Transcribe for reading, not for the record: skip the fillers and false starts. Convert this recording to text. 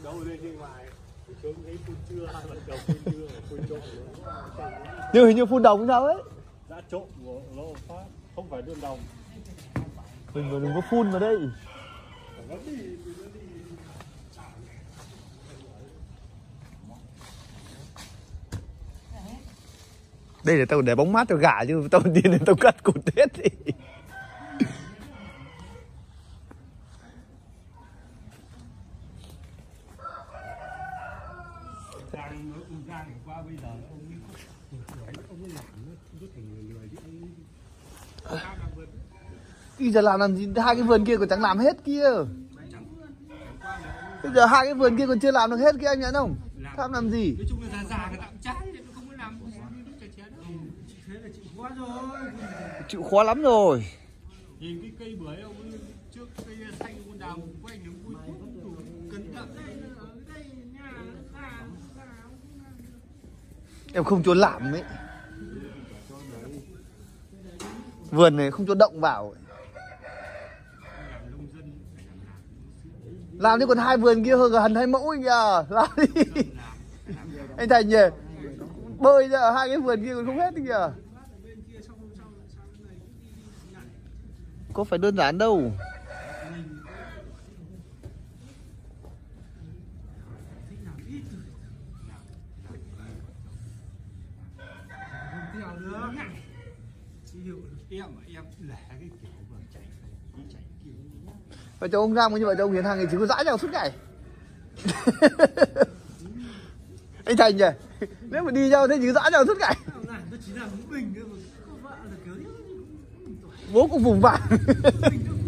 Nhưng hình như phun đồng sao ấy. Đã trộn của nó phát, không phải đơn đồng. Mình đừng có phun vào đây. Đây là tao để bóng mát tao gả chứ tao điên tao cắt cụt hết đi. Bây giờ làm gì, hai cái vườn kia còn chẳng làm hết kia. Bây giờ hai cái vườn kia còn chưa làm được hết kia anh nhận không? Tham làm gì? Nói chung là già người ta cũng chán, nó không có làm thế là chịu khó rồi. Chịu khó lắm rồi. Nhìn cái cây bưởi ông trước cây xanh con đào quanh nó vui cẩn thận đây ở đây nhà em không cho làm ấy. Vườn này không cho động vào. Làm đi còn hai vườn kia hơn gần 2 mẫu anh nhờ. Làm đi. Anh Thành nhỉ. Bơi ra ở hai cái vườn kia còn không hết kìa. Có phải đơn giản đâu. Vợ chồng ông Giang như vậy ông Hiền Hằng thì chỉ có dãi nhau suốt ngày. Anh Thành nhỉ. Nếu mà đi nhau thế chỉ có dãi nhau suốt ngày. Bố cũng vùng vàng.